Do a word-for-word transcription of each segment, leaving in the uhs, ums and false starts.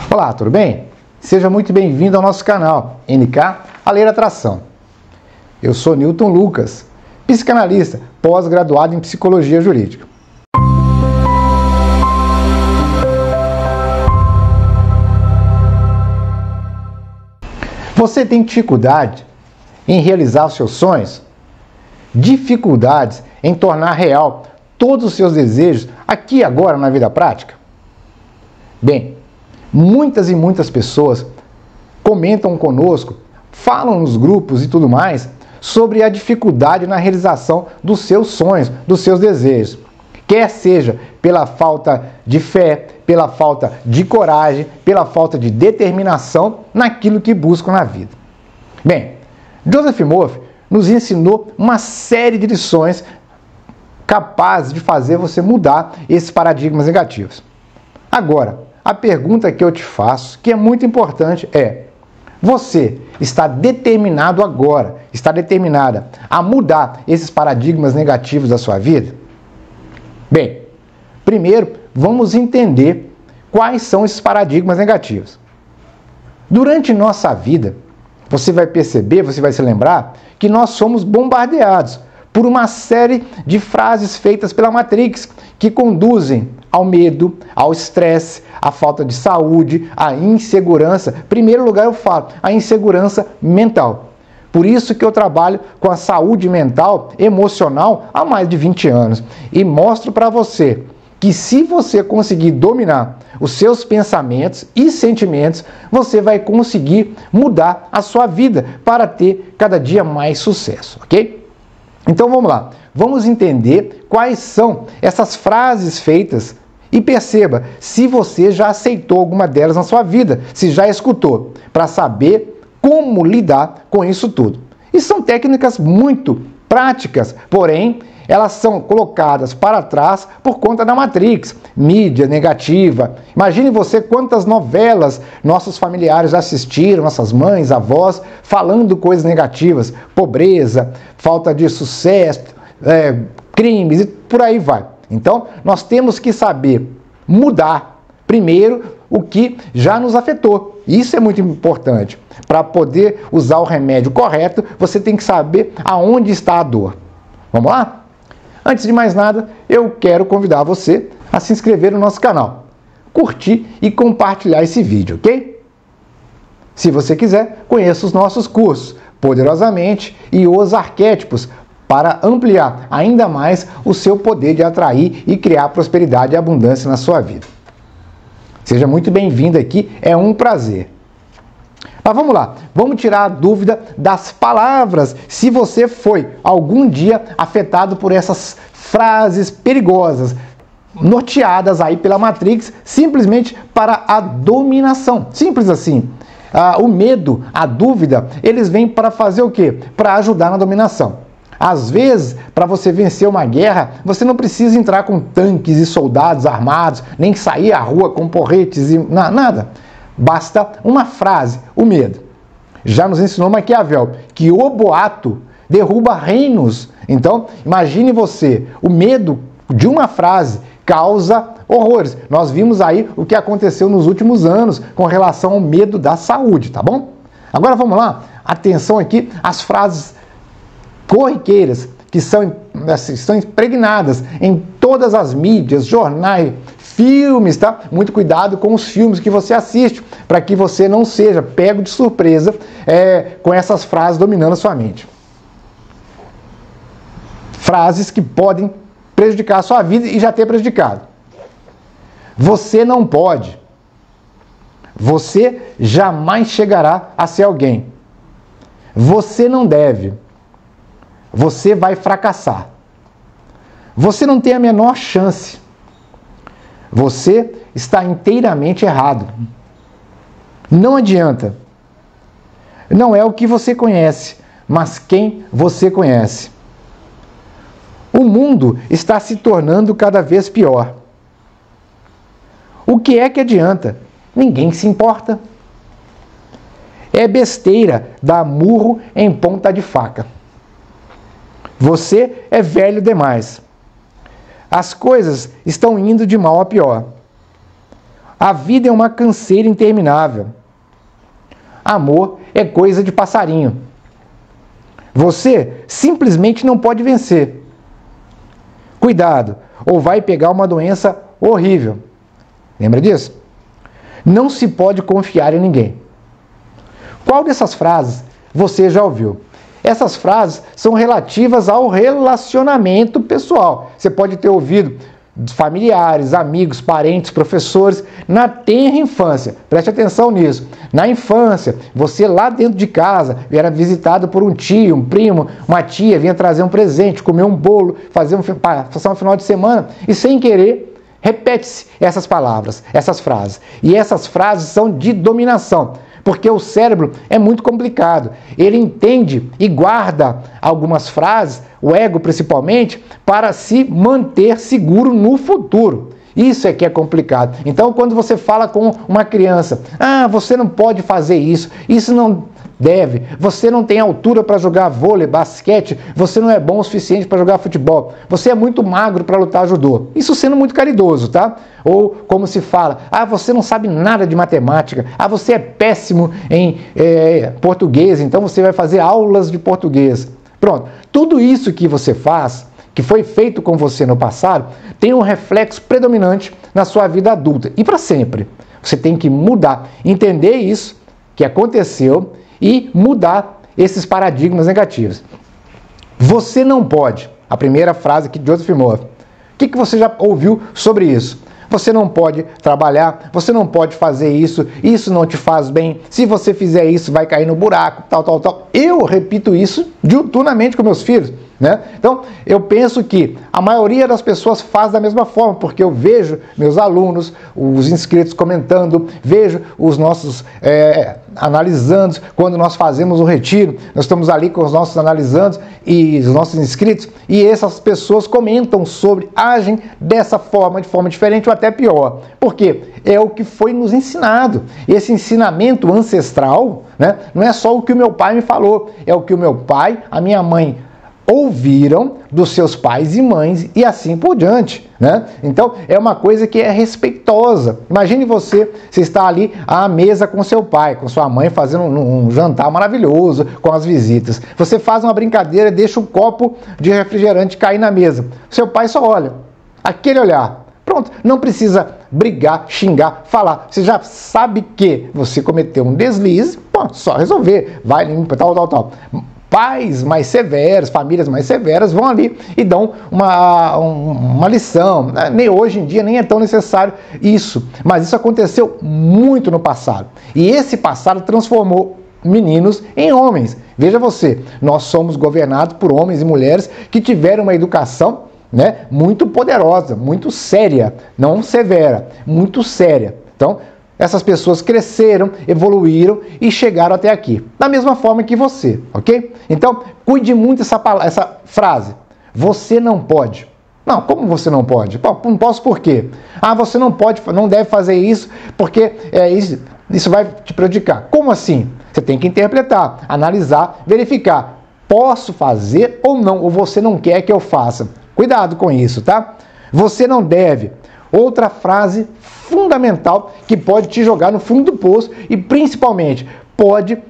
Olá, tudo bem? Seja muito bem-vindo ao nosso canal N K A Lei da Atração. Eu sou Newton Lucas, psicanalista, pós-graduado em Psicologia Jurídica. Você tem dificuldade em realizar os seus sonhos? Dificuldades em tornar real todos os seus desejos aqui e agora na vida prática? Bem, muitas e muitas pessoas comentam conosco, falam nos grupos e tudo mais, sobre a dificuldade na realização dos seus sonhos, dos seus desejos. Quer seja pela falta de fé, pela falta de coragem, pela falta de determinação naquilo que buscam na vida. Bem, Joseph Murphy nos ensinou uma série de lições capazes de fazer você mudar esses paradigmas negativos. Agora, a pergunta que eu te faço, que é muito importante, é: você está determinado agora, está determinada a mudar esses paradigmas negativos da sua vida? Bem, primeiro vamos entender quais são esses paradigmas negativos. Durante nossa vida, você vai perceber, você vai se lembrar, que nós somos bombardeados por uma série de frases feitas pela Matrix que conduzem ao medo, ao estresse, à falta de saúde, à insegurança. Em primeiro lugar, eu falo, a insegurança mental. Por isso que eu trabalho com a saúde mental, emocional, há mais de vinte anos. E mostro para você que se você conseguir dominar os seus pensamentos e sentimentos, você vai conseguir mudar a sua vida para ter cada dia mais sucesso, ok? Então vamos lá, vamos entender quais são essas frases feitas e perceba se você já aceitou alguma delas na sua vida, se já escutou, para saber como lidar com isso tudo. E são técnicas muito práticas, porém elas são colocadas para trás por conta da Matrix, mídia negativa. Imagine você quantas novelas nossos familiares assistiram, nossas mães, avós, falando coisas negativas, pobreza, falta de sucesso, é, crimes e por aí vai. Então, nós temos que saber mudar primeiro o que já nos afetou. Isso é muito importante. Para poder usar o remédio correto, você tem que saber aonde está a dor. Vamos lá? Antes de mais nada, eu quero convidar você a se inscrever no nosso canal, curtir e compartilhar esse vídeo, ok? Se você quiser, conheça os nossos cursos, Poderosamente e Os Arquétipos, para ampliar ainda mais o seu poder de atrair e criar prosperidade e abundância na sua vida. Seja muito bem-vindo aqui, é um prazer. Mas vamos lá, vamos tirar a dúvida das palavras, se você foi algum dia afetado por essas frases perigosas, norteadas aí pela Matrix, simplesmente para a dominação. Simples assim. Ah, o medo, a dúvida, eles vêm para fazer o quê? Para ajudar na dominação. Às vezes, para você vencer uma guerra, você não precisa entrar com tanques e soldados armados, nem sair à rua com porretes e na, nada. Basta uma frase, o medo. Já nos ensinou Maquiavel que o boato derruba reinos. Então, imagine você, o medo de uma frase causa horrores. Nós vimos aí o que aconteceu nos últimos anos com relação ao medo da saúde, tá bom? Agora vamos lá, atenção aqui às frases corriqueiras que são, estão impregnadas em todas as mídias, jornais, filmes, tá? Muito cuidado com os filmes que você assiste, para que você não seja pego de surpresa é, com essas frases dominando a sua mente. Frases que podem prejudicar a sua vida e já ter prejudicado. Você não pode. Você jamais chegará a ser alguém. Você não deve. Você vai fracassar. Você não tem a menor chance. Você está inteiramente errado. Não adianta. Não é o que você conhece, mas quem você conhece. O mundo está se tornando cada vez pior. O que é que adianta? Ninguém se importa. É besteira dar murro em ponta de faca. Você é velho demais. As coisas estão indo de mal a pior. A vida é uma canseira interminável. Amor é coisa de passarinho. Você simplesmente não pode vencer. Cuidado, ou vai pegar uma doença horrível. Lembra disso? Não se pode confiar em ninguém. Qual dessas frases você já ouviu? Essas frases são relativas ao relacionamento pessoal. Você pode ter ouvido de familiares, amigos, parentes, professores, na tenra infância. Preste atenção nisso. Na infância, você lá dentro de casa era visitado por um tio, um primo, uma tia, vinha trazer um presente, comer um bolo, fazer um, passar um final de semana e sem querer repete-se essas palavras, essas frases. E essas frases são de dominação, porque o cérebro é muito complicado. Ele entende e guarda algumas frases, o ego principalmente, para se manter seguro no futuro. Isso é que é complicado. Então, quando você fala com uma criança, ah, você não pode fazer isso, isso não deve, você não tem altura para jogar vôlei, basquete, você não é bom o suficiente para jogar futebol, você é muito magro para lutar judô. Isso sendo muito caridoso, tá? Ou como se fala, ah, você não sabe nada de matemática, ah, você é péssimo em é, português, então você vai fazer aulas de português. Pronto, tudo isso que você faz, que foi feito com você no passado, tem um reflexo predominante na sua vida adulta e para sempre. Você tem que mudar, entender isso que aconteceu e mudar esses paradigmas negativos. Você não pode, a primeira frase aqui de Joseph Murphy. O que, que você já ouviu sobre isso? Você não pode trabalhar, você não pode fazer isso, isso não te faz bem, se você fizer isso vai cair no buraco, tal, tal, tal. Eu repito isso diuturnamente com meus filhos, né? Então, eu penso que a maioria das pessoas faz da mesma forma, porque eu vejo meus alunos, os inscritos comentando, vejo os nossos é, analisandos, quando nós fazemos o retiro, nós estamos ali com os nossos analisandos e os nossos inscritos, e essas pessoas comentam sobre, agem dessa forma, de forma diferente ou até pior. Por quê? É o que foi nos ensinado. Esse ensinamento ancestral, né, não é só o que o meu pai me falou, é o que o meu pai, a minha mãe ouviram dos seus pais e mães e assim por diante, né? Então, é uma coisa que é respeitosa. Imagine você, você está ali à mesa com seu pai, com sua mãe, fazendo um, um jantar maravilhoso com as visitas. Você faz uma brincadeira, deixa um copo de refrigerante cair na mesa. Seu pai só olha, aquele olhar. Pronto, não precisa brigar, xingar, falar. Você já sabe que você cometeu um deslize, pô, só resolver. Vai, limpa, tal, tal, tal. Pais mais severos, famílias mais severas vão ali e dão uma, uma lição. Nem hoje em dia nem é tão necessário isso, mas isso aconteceu muito no passado. E esse passado transformou meninos em homens. Veja você, nós somos governados por homens e mulheres que tiveram uma educação, né, muito poderosa, muito séria, não severa, muito séria. Então, essas pessoas cresceram, evoluíram e chegaram até aqui. Da mesma forma que você, ok? Então, cuide muito essa, essa frase. Você não pode. Não, como você não pode? Pô, não posso por quê? Ah, você não pode, não deve fazer isso porque é, isso, isso vai te prejudicar. Como assim? Você tem que interpretar, analisar, verificar. Posso fazer ou não? Ou você não quer que eu faça? Cuidado com isso, tá? Você não deve. Outra frase fundamental que pode te jogar no fundo do poço e principalmente pode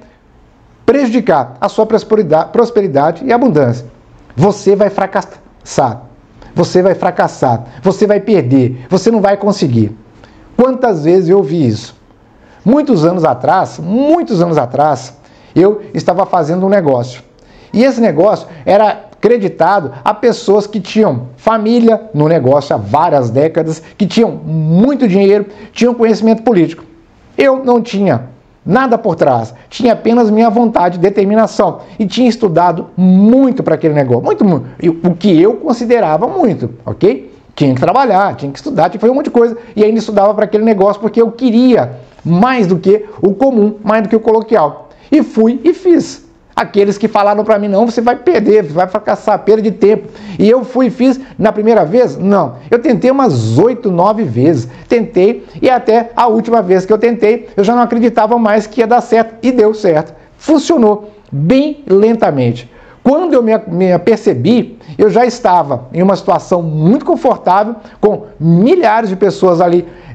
prejudicar a sua prosperidade, prosperidade e abundância. Você vai fracassar, você vai fracassar, você vai perder, você não vai conseguir. Quantas vezes eu ouvi isso? Muitos anos atrás, muitos anos atrás, eu estava fazendo um negócio. E esse negócio era acreditado a pessoas que tinham família no negócio há várias décadas, que tinham muito dinheiro, tinham conhecimento político. Eu não tinha nada por trás, tinha apenas minha vontade, determinação e tinha estudado muito para aquele negócio, muito, muito, o que eu considerava muito, ok? Tinha que trabalhar, tinha que estudar, tinha que fazer um monte de coisa e ainda estudava para aquele negócio porque eu queria mais do que o comum, mais do que o coloquial. E fui e fiz. Aqueles que falaram para mim, não, você vai perder, você vai fracassar, perda de tempo. E eu fui e fiz na primeira vez? Não. Eu tentei umas oito, nove vezes. Tentei e até a última vez que eu tentei, eu já não acreditava mais que ia dar certo. E deu certo. Funcionou bem lentamente. Quando eu me, me apercebi, eu já estava em uma situação muito confortável, com milhares de pessoas ali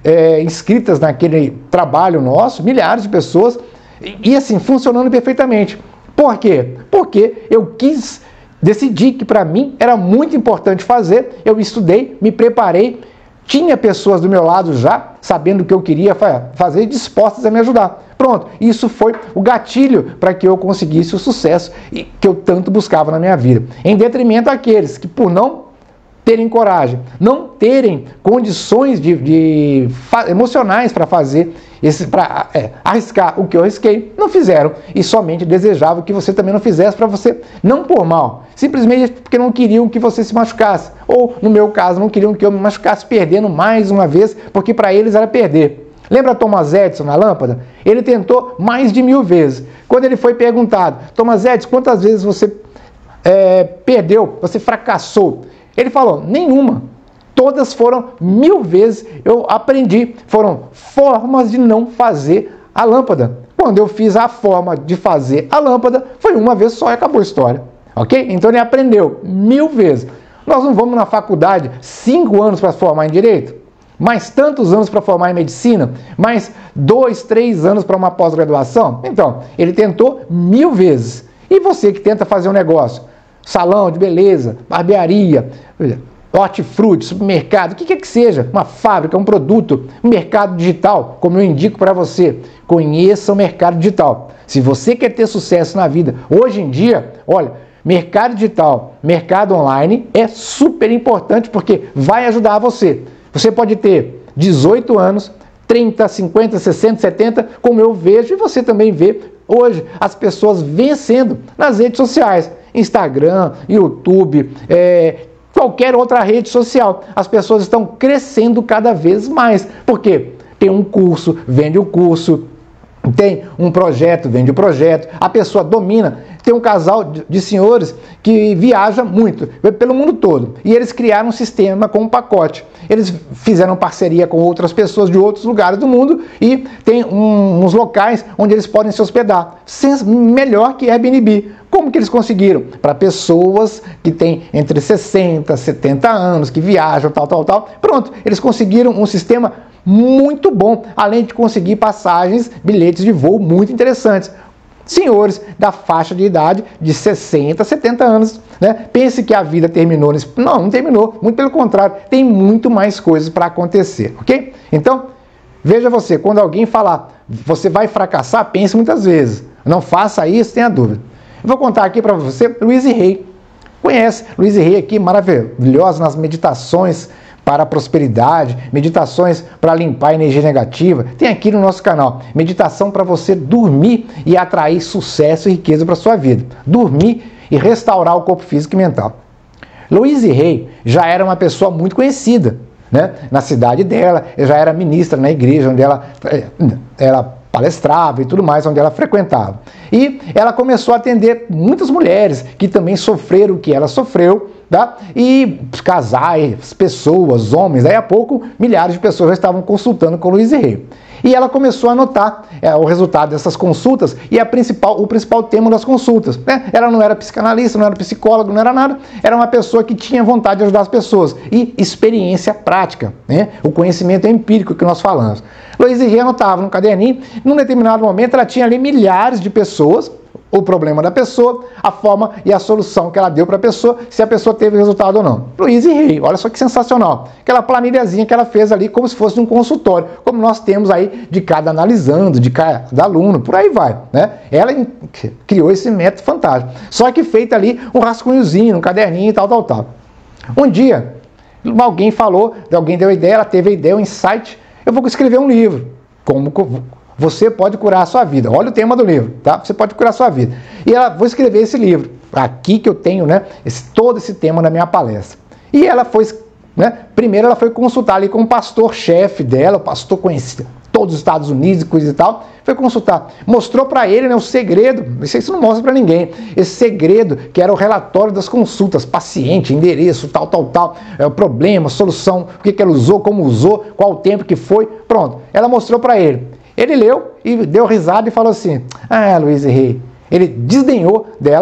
é, inscritas naquele trabalho nosso, milhares de pessoas, e, e assim, funcionando perfeitamente. Por quê? Porque eu quis, decidi que para mim era muito importante fazer, eu estudei, me preparei, tinha pessoas do meu lado já, sabendo o que eu queria fazer, dispostas a me ajudar. Pronto, isso foi o gatilho para que eu conseguisse o sucesso que eu tanto buscava na minha vida. Em detrimento àqueles que, por não terem coragem, não terem condições de, de emocionais para fazer, para é, arriscar o que eu arrisquei, não fizeram e somente desejavam que você também não fizesse, para você, não por mal, simplesmente porque não queriam que você se machucasse, ou no meu caso, não queriam que eu me machucasse perdendo mais uma vez, porque para eles era perder. Lembra Thomas Edison na lâmpada? Ele tentou mais de mil vezes. Quando ele foi perguntado, Thomas Edison, quantas vezes você é, perdeu, você fracassou? Ele falou, nenhuma. Todas foram mil vezes, eu aprendi. Foram formas de não fazer a lâmpada. Quando eu fiz a forma de fazer a lâmpada, foi uma vez só e acabou a história. Ok? Então ele aprendeu mil vezes. Nós não vamos na faculdade cinco anos para formar em direito? Mais tantos anos para formar em medicina? Mais dois, três anos para uma pós-graduação? Então, ele tentou mil vezes. E você que tenta fazer um negócio? Salão de beleza, barbearia, hortifruti, supermercado, o que quer que seja, uma fábrica, um produto, um mercado digital, como eu indico para você, conheça o mercado digital. Se você quer ter sucesso na vida, hoje em dia, olha, mercado digital, mercado online é super importante porque vai ajudar você. Você pode ter dezoito anos, trinta, cinquenta, sessenta, setenta, como eu vejo e você também vê hoje as pessoas vencendo nas redes sociais. Instagram, YouTube, é, qualquer outra rede social. As pessoas estão crescendo cada vez mais. Por quê? Tem um curso, vende o curso, tem um projeto, vende o projeto, a pessoa domina. Tem um casal de senhores que viaja muito, pelo mundo todo, e eles criaram um sistema com um pacote. Eles fizeram parceria com outras pessoas de outros lugares do mundo e tem um, uns locais onde eles podem se hospedar. Melhor que Airbnb. Como que eles conseguiram? Para pessoas que têm entre sessenta, setenta anos, que viajam, tal, tal, tal. Pronto, eles conseguiram um sistema muito bom, além de conseguir passagens, bilhetes de voo muito interessantes. Senhores da faixa de idade de sessenta, setenta anos, né? Pense que a vida terminou nesse... Não, não terminou, muito pelo contrário, tem muito mais coisas para acontecer, ok? Então, veja você, quando alguém falar, você vai fracassar, pense muitas vezes. Não faça isso, tenha dúvida. Eu vou contar aqui para você, Louise Hay. Conhece Louise Hay aqui, maravilhosa nas meditações para a prosperidade, meditações para limpar a energia negativa. Tem aqui no nosso canal, meditação para você dormir e atrair sucesso e riqueza para sua vida. Dormir e restaurar o corpo físico e mental. Louise Hay já era uma pessoa muito conhecida, né? Na cidade dela, já era ministra na igreja onde ela era palestrava e tudo mais, onde ela frequentava. E ela começou a atender muitas mulheres que também sofreram o que ela sofreu, tá? E casais, pessoas, homens, daí a pouco milhares de pessoas já estavam consultando com Louise Hay. E ela começou a notar é, o resultado dessas consultas e a principal, o principal tema das consultas, né? Ela não era psicanalista, não era psicóloga, não era nada, era uma pessoa que tinha vontade de ajudar as pessoas. E experiência prática, né? O conhecimento empírico que nós falamos. Louise Hay anotava no caderninho, num determinado momento ela tinha ali milhares de pessoas, o problema da pessoa, a forma e a solução que ela deu para a pessoa, se a pessoa teve resultado ou não. Louise Hay, olha só que sensacional. Aquela planilhazinha que ela fez ali como se fosse um consultório, como nós temos aí de cada analisando, de cada aluno, por aí vai, né? Ela criou esse método fantástico. Só que feito ali um rascunhozinho, um caderninho e tal, tal, tal. Um dia, alguém falou, alguém deu a ideia, ela teve a ideia, um insight, eu vou escrever um livro. Como você pode curar a sua vida. Olha o tema do livro, tá? Você pode curar a sua vida. E ela, vou escrever esse livro. Aqui que eu tenho, né, esse, todo esse tema na minha palestra. E ela foi, né, primeiro ela foi consultar ali com o pastor-chefe dela, o pastor conhecido, todos os Estados Unidos e coisa e tal, foi consultar. Mostrou para ele, né, o segredo, isso não mostra para ninguém, esse segredo que era o relatório das consultas, paciente, endereço, tal, tal, tal, é, o problema, solução, o que, que ela usou, como usou, qual o tempo que foi, pronto. Ela mostrou para ele. Ele leu e deu risada e falou assim, ah, Louise Hay. Ele desdenhou dela,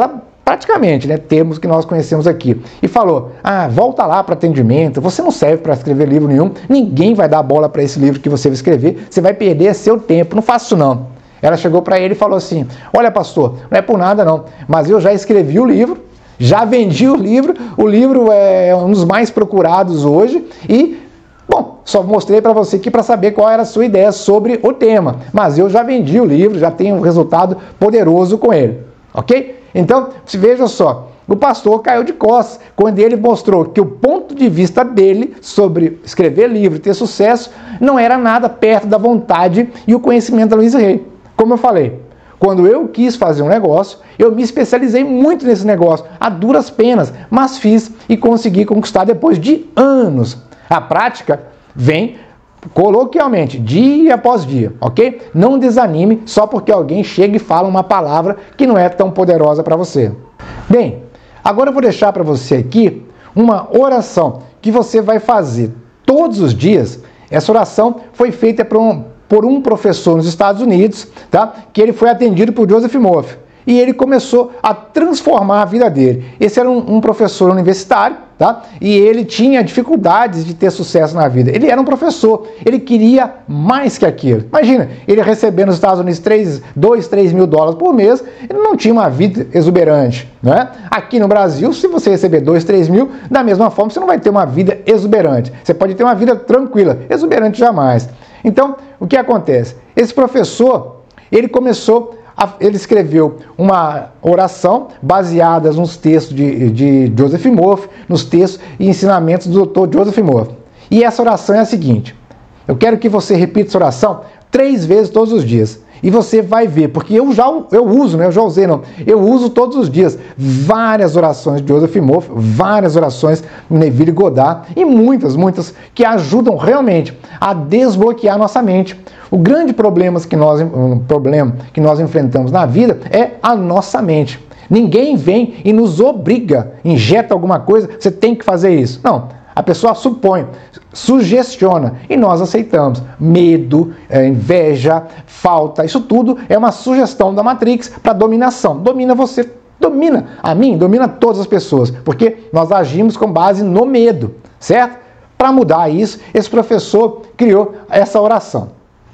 praticamente, né, termos que nós conhecemos aqui, e falou, ah, volta lá para atendimento, você não serve para escrever livro nenhum, ninguém vai dar bola para esse livro que você vai escrever, você vai perder seu tempo, não faça isso não. Ela chegou para ele e falou assim, olha pastor, não é por nada não, mas eu já escrevi o livro, já vendi o livro, o livro é um dos mais procurados hoje e, bom, só mostrei para você aqui para saber qual era a sua ideia sobre o tema, mas eu já vendi o livro, já tenho um resultado poderoso com ele, ok? Então, veja só, o pastor caiu de costas quando ele mostrou que o ponto de vista dele sobre escrever livro e ter sucesso não era nada perto da vontade e o conhecimento da Louise Hay. Como eu falei, quando eu quis fazer um negócio, eu me especializei muito nesse negócio, a duras penas, mas fiz e consegui conquistar depois de anos. A prática vem coloquialmente, dia após dia, ok? Não desanime só porque alguém chega e fala uma palavra que não é tão poderosa para você. Bem, agora eu vou deixar para você aqui uma oração que você vai fazer todos os dias. Essa oração foi feita por um, por um professor nos Estados Unidos, tá? Que ele foi atendido por Joseph Murphy. E ele começou a transformar a vida dele. Esse era um, um professor universitário, tá? E ele tinha dificuldades de ter sucesso na vida. Ele era um professor, ele queria mais que aquilo. Imagina, ele recebendo nos Estados Unidos dois, três mil dólares por mês, ele não tinha uma vida exuberante, né? Aqui no Brasil, se você receber dois, três mil, da mesma forma, você não vai ter uma vida exuberante. Você pode ter uma vida tranquila, exuberante jamais. Então, o que acontece? Esse professor, ele começou... Ele escreveu uma oração baseada nos textos de, de Joseph Murphy, nos textos e ensinamentos do doutor Joseph Murphy. E essa oração é a seguinte, eu quero que você repita essa oração três vezes todos os dias. E você vai ver, porque eu já eu uso, né? Eu já usei, não. Eu uso todos os dias várias orações de Joseph Murphy, várias orações de Neville Goddard e muitas, muitas que ajudam realmente a desbloquear nossa mente. O grande problema que nós, um problema que nós enfrentamos na vida é a nossa mente. Ninguém vem e nos obriga, injeta alguma coisa, você tem que fazer isso. Não. A pessoa supõe, sugestiona e nós aceitamos. Medo, inveja, falta, isso tudo é uma sugestão da Matrix para dominação. Domina você, domina a mim, domina todas as pessoas, porque nós agimos com base no medo, certo? Para mudar isso, esse professor criou essa oração.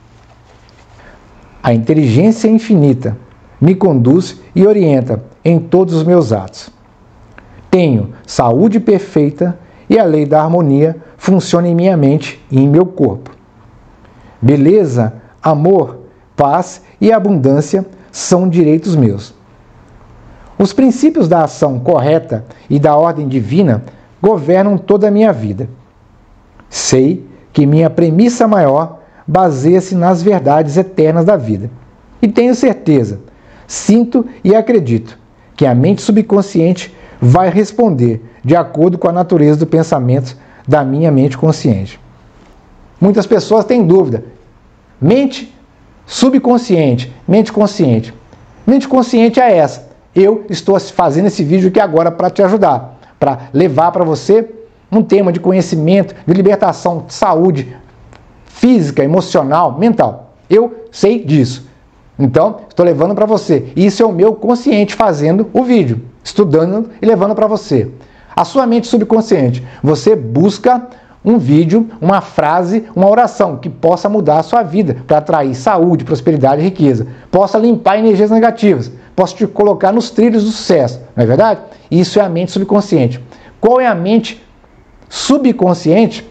A inteligência infinita me conduz e orienta em todos os meus atos. Tenho saúde perfeita e a lei da harmonia funciona em minha mente e em meu corpo. Beleza, amor, paz e abundância são direitos meus. Os princípios da ação correta e da ordem divina governam toda a minha vida. Sei que minha premissa maior baseia-se nas verdades eternas da vida. E tenho certeza, sinto e acredito que a mente subconsciente vai responder de acordo com a natureza do pensamento da minha mente consciente. Muitas pessoas têm dúvida. Mente subconsciente, mente consciente. Mente consciente é essa. Eu estou fazendo esse vídeo aqui agora para te ajudar, para levar para você um tema de conhecimento, de libertação, de saúde física, emocional, mental. Eu sei disso. Então, estou levando para você. Isso é o meu consciente fazendo o vídeo, estudando e levando para você. A sua mente subconsciente, você busca um vídeo, uma frase, uma oração que possa mudar a sua vida para atrair saúde, prosperidade e riqueza. Possa limpar energias negativas, possa te colocar nos trilhos do sucesso, não é verdade? Isso é a mente subconsciente. Qual é a mente subconsciente?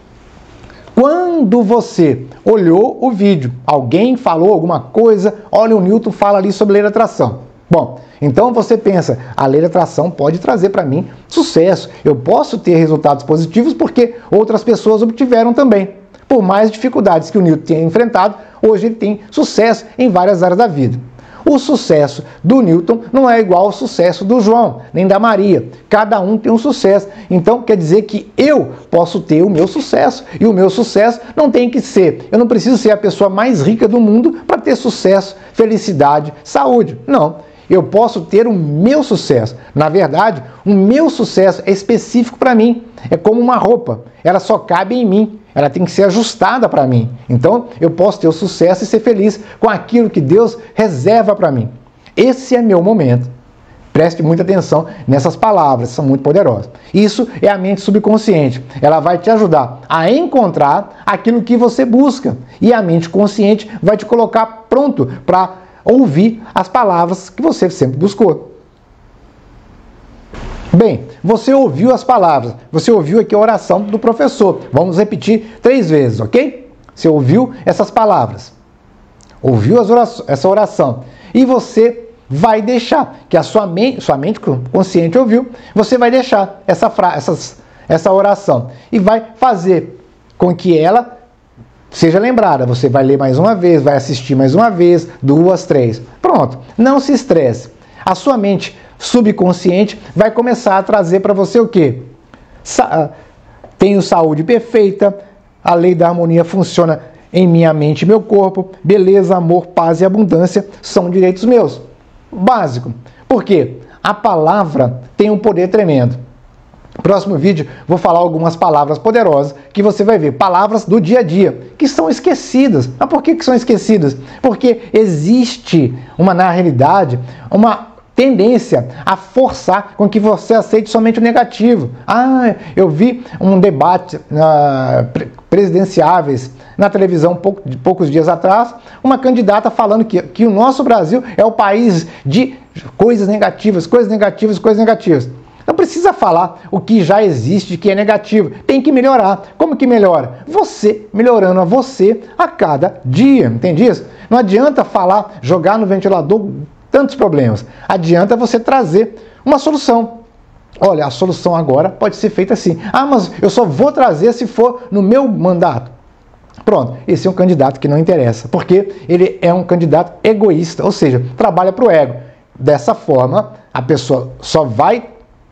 Quando você olhou o vídeo, alguém falou alguma coisa, olha, o Newton fala ali sobre lei da atração. Bom, então você pensa, a lei da atração pode trazer para mim sucesso. Eu posso ter resultados positivos porque outras pessoas obtiveram também. Por mais dificuldades que o Newton tenha enfrentado, hoje ele tem sucesso em várias áreas da vida. O sucesso do Newton não é igual ao sucesso do João, nem da Maria. Cada um tem um sucesso. Então quer dizer que eu posso ter o meu sucesso. E o meu sucesso não tem que ser, eu não preciso ser a pessoa mais rica do mundo para ter sucesso, felicidade, saúde. Não. Eu posso ter o meu sucesso. Na verdade, o meu sucesso é específico para mim. É como uma roupa. Ela só cabe em mim. Ela tem que ser ajustada para mim. Então, eu posso ter o sucesso e ser feliz com aquilo que Deus reserva para mim. Esse é meu momento. Preste muita atenção nessas palavras, são muito poderosas. Isso é a mente subconsciente. Ela vai te ajudar a encontrar aquilo que você busca. E a mente consciente vai te colocar pronto para ouvir as palavras que você sempre buscou. Bem, você ouviu as palavras, você ouviu aqui a oração do professor. Vamos repetir três vezes, ok? Você ouviu essas palavras, ouviu as orações, essa oração, e você vai deixar, que a sua mente, sua mente consciente ouviu, você vai deixar essa, fra essas, essa oração e vai fazer com que ela seja lembrada. Você vai ler mais uma vez, vai assistir mais uma vez, duas, três. Pronto, não se estresse. A sua mente subconsciente vai começar a trazer para você o quê? Sa Tenho saúde perfeita, a lei da harmonia funciona em minha mente e meu corpo, beleza, amor, paz e abundância são direitos meus. Básico. Por quê? A palavra tem um poder tremendo. No próximo vídeo vou falar algumas palavras poderosas que você vai ver. Palavras do dia a dia, que são esquecidas. Mas por que, que são esquecidas? Porque existe uma, na realidade, uma tendência a forçar com que você aceite somente o negativo. Ah, eu vi um debate uh, presidenciáveis na televisão pouco, poucos dias atrás, uma candidata falando que, que o nosso Brasil é o país de coisas negativas, coisas negativas, coisas negativas. Não precisa falar o que já existe, que é negativo. Tem que melhorar. Como que melhora? Você melhorando a você a cada dia. Entende isso? Não adianta falar, jogar no ventilador tantos problemas. Adianta você trazer uma solução. Olha, a solução agora pode ser feita assim. Ah, mas eu só vou trazer se for no meu mandato. Pronto, esse é um candidato que não interessa, porque ele é um candidato egoísta, ou seja, trabalha para o ego. Dessa forma, a pessoa só vai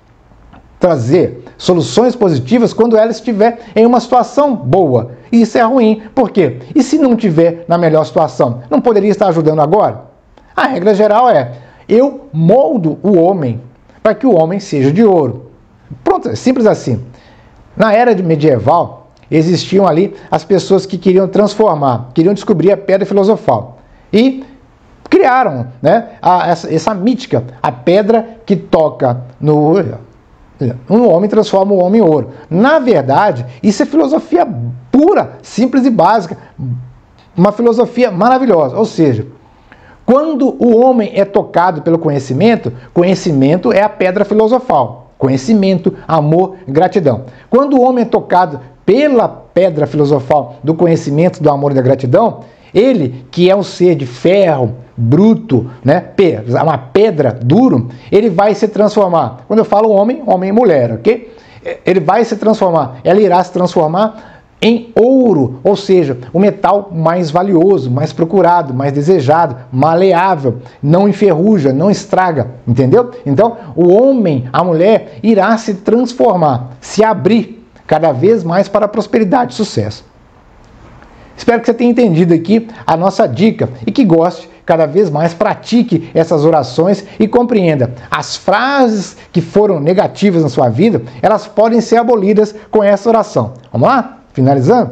trazer soluções positivas quando ela estiver em uma situação boa. E isso é ruim. Por quê? E se não estiver na melhor situação? Não poderia estar ajudando agora? A regra geral é, eu moldo o homem para que o homem seja de ouro. Pronto, é simples assim. Na era medieval, existiam ali as pessoas que queriam transformar, queriam descobrir a pedra filosofal. E criaram, né, a, essa, essa mítica, a pedra que toca no... Um homem transforma o homem em ouro. Na verdade, isso é filosofia pura, simples e básica. Uma filosofia maravilhosa. Ou seja, quando o homem é tocado pelo conhecimento, conhecimento é a pedra filosofal. Conhecimento, amor, gratidão. Quando o homem é tocado pela pedra filosofal do conhecimento, do amor e da gratidão, ele, que é um ser de ferro, bruto, né, uma pedra duro, ele vai se transformar. Quando eu falo homem, homem e mulher, ok? Ele vai se transformar, ela irá se transformar em ouro, ou seja, o metal mais valioso, mais procurado, mais desejado, maleável, não enferruja, não estraga, entendeu? Então, o homem, a mulher, irá se transformar, se abrir cada vez mais para a prosperidade e sucesso. Espero que você tenha entendido aqui a nossa dica e que goste, cada vez mais pratique essas orações e compreenda. As frases que foram negativas na sua vida, elas podem ser abolidas com essa oração. Vamos lá? Finalizando?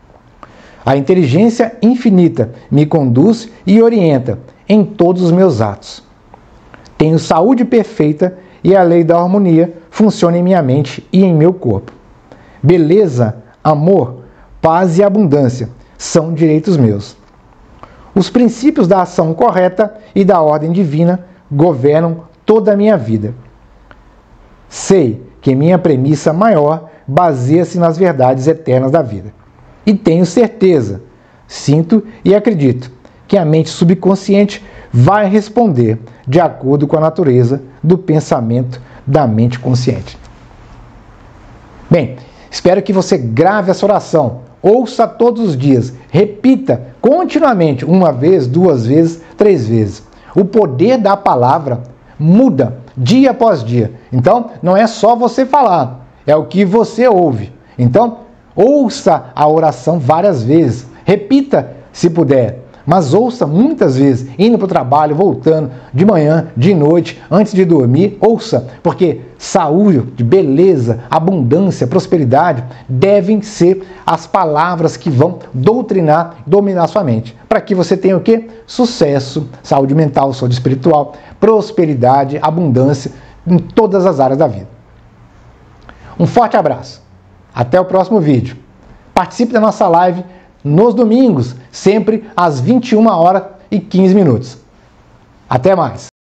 A inteligência infinita me conduz e orienta em todos os meus atos. Tenho saúde perfeita e a lei da harmonia funciona em minha mente e em meu corpo. Beleza, amor, paz e abundância são direitos meus. Os princípios da ação correta e da ordem divina governam toda a minha vida. Sei que minha premissa maior baseia-se nas verdades eternas da vida. E tenho certeza, sinto e acredito que a mente subconsciente vai responder de acordo com a natureza do pensamento da mente consciente. Bem, espero que você grave essa oração, ouça todos os dias, repita continuamente, uma vez, duas vezes, três vezes. O poder da palavra muda dia após dia. Então, não é só você falar, é o que você ouve. Então, ouça a oração várias vezes, repita se puder. Mas ouça muitas vezes, indo para o trabalho, voltando, de manhã, de noite, antes de dormir, ouça, porque saúde, beleza, abundância, prosperidade devem ser as palavras que vão doutrinar, dominar sua mente. Para que você tenha o quê? Sucesso, saúde mental, saúde espiritual, prosperidade, abundância em todas as áreas da vida. Um forte abraço. Até o próximo vídeo. Participe da nossa live nos domingos, sempre às vinte e uma horas e quinze minutos. Até mais!